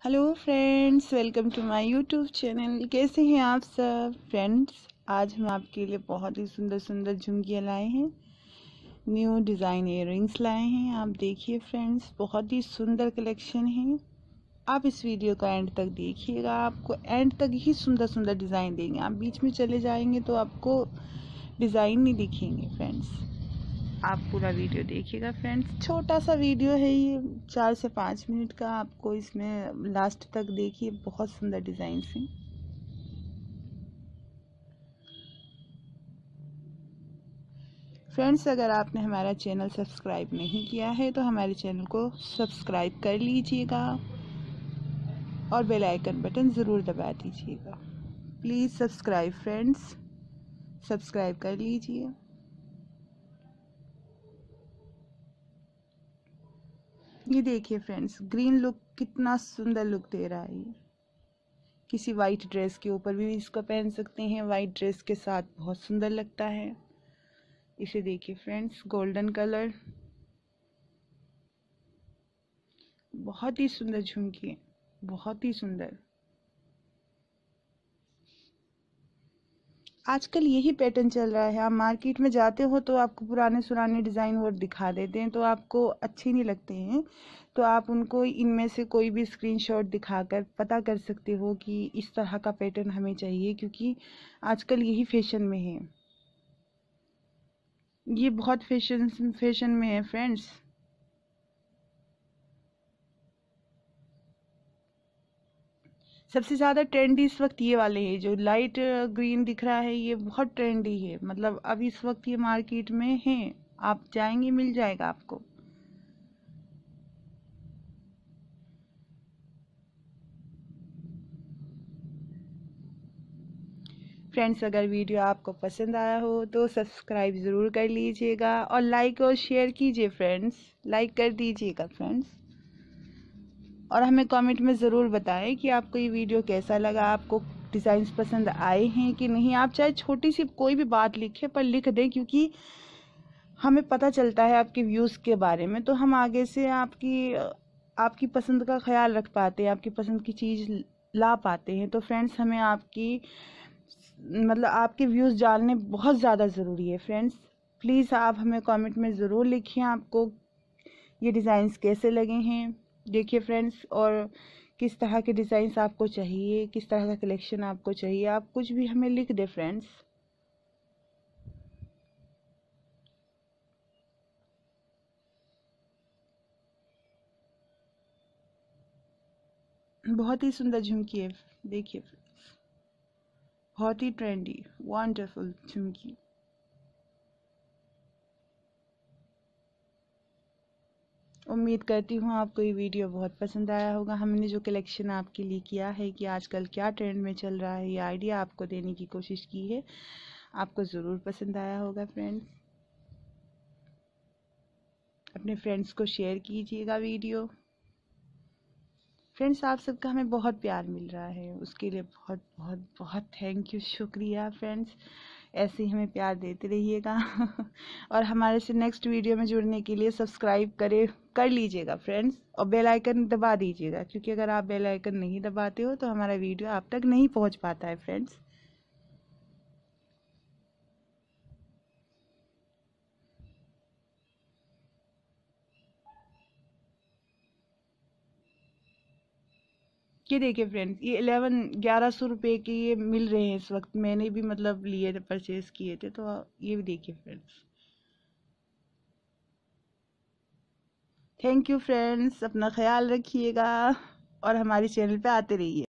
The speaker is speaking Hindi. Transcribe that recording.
Hello friends, welcome to my YouTube channel. कैसे हैं आप सब फ्रेंड्स? आज हम आपके लिए बहुत ही सुंदर सुंदर झुमकियाँ लाए हैं। न्यू डिज़ाइन इयररिंग्स लाए हैं। आप देखिए फ्रेंड्स, बहुत ही सुंदर कलेक्शन है। आप इस वीडियो का एंड तक देखिएगा, आपको एंड तक ही सुंदर सुंदर डिज़ाइन देंगे। आप बीच में चले जाएंगे तो आपको डिज़ाइन नहीं दिखेंगे फ्रेंड्स। आप पूरा वीडियो देखिएगा फ्रेंड्स। छोटा सा वीडियो है ये, 4 से 5 मिनट का। आपको इसमें लास्ट तक देखिए, बहुत सुंदर डिज़ाइन हैं। फ्रेंड्स, अगर आपने हमारा चैनल सब्सक्राइब नहीं किया है तो हमारे चैनल को सब्सक्राइब कर लीजिएगा और बेल आइकन बटन ज़रूर दबा दीजिएगा। प्लीज़ सब्सक्राइब फ्रेंड्स, सब्सक्राइब कर लीजिए। ये देखिए फ्रेंड्स, ग्रीन लुक कितना सुंदर लुक दे रहा है। ये किसी वाइट ड्रेस के ऊपर भी इसको पहन सकते हैं। वाइट ड्रेस के साथ बहुत सुंदर लगता है। इसे देखिए फ्रेंड्स, गोल्डन कलर, बहुत ही सुंदर झुमकी, बहुत ही सुंदर। आजकल यही पैटर्न चल रहा है। आप मार्केट में जाते हो तो आपको पुराने सुराने डिज़ाइन वो दिखा देते हैं, तो आपको अच्छे नहीं लगते हैं। तो आप उनको इनमें से कोई भी स्क्रीनशॉट दिखाकर पता कर सकते हो कि इस तरह का पैटर्न हमें चाहिए, क्योंकि आजकल यही फैशन में है। ये बहुत फैशन में है फ्रेंड्स। सबसे ज़्यादा ट्रेंडी इस वक्त ये वाले हैं। जो लाइट ग्रीन दिख रहा है ये बहुत ट्रेंडी है। मतलब अब इस वक्त ये मार्केट में है, आप जाएंगे मिल जाएगा आपको। फ्रेंड्स, अगर वीडियो आपको पसंद आया हो तो सब्सक्राइब ज़रूर कर लीजिएगा और लाइक और शेयर कीजिए फ्रेंड्स। लाइक कर दीजिएगा फ्रेंड्स, और हमें कमेंट में ज़रूर बताएं कि आपको ये वीडियो कैसा लगा, आपको डिज़ाइंस पसंद आए हैं कि नहीं। आप चाहे छोटी सी कोई भी बात लिखें, पर लिख दें, क्योंकि हमें पता चलता है आपके व्यूज़ के बारे में, तो हम आगे से आपकी पसंद का ख्याल रख पाते हैं, आपकी पसंद की चीज़ ला पाते हैं। तो फ्रेंड्स, हमें आपके व्यूज़ जानने बहुत ज़्यादा ज़रूरी है फ्रेंड्स। प्लीज़ आप हमें कमेंट में ज़रूर लिखिए आपको ये डिज़ाइंस कैसे लगे हैं। देखिए फ्रेंड्स, और किस तरह के डिज़ाइंस आपको चाहिए, किस तरह का कलेक्शन आपको चाहिए, आप कुछ भी हमें लिख दे फ्रेंड्स। बहुत ही सुंदर झुमकी है, देखिए फ्रेंड्स, बहुत ही ट्रेंडी वंडरफुल झुमकी। उम्मीद करती हूँ आपको ये वीडियो बहुत पसंद आया होगा। हमने जो कलेक्शन आपके लिए किया है कि आजकल क्या ट्रेंड में चल रहा है, ये आइडिया आपको देने की कोशिश की है। आपको ज़रूर पसंद आया होगा फ्रेंड्स। अपने फ्रेंड्स को शेयर कीजिएगा वीडियो। फ्रेंड्स, आप सबका हमें बहुत प्यार मिल रहा है, उसके लिए बहुत बहुत बहुत थैंक यू, शुक्रिया फ्रेंड्स। ऐसे ही हमें प्यार देते रहिएगा और हमारे से नेक्स्ट वीडियो में जुड़ने के लिए सब्सक्राइब कर लीजिएगा फ्रेंड्स, और बेल आइकन दबा दीजिएगा, क्योंकि अगर आप बेल आइकन नहीं दबाते हो तो हमारा वीडियो आप तक नहीं पहुंच पाता है फ्रेंड्स। ये देखिए फ्रेंड्स, ये 1100 रुपये के ये मिल रहे हैं इस वक्त। मैंने भी लिए थे, परचेज किए थे, तो ये भी देखिए फ्रेंड्स। थैंक यू फ्रेंड्स, अपना ख्याल रखिएगा और हमारे चैनल पे आते रहिए।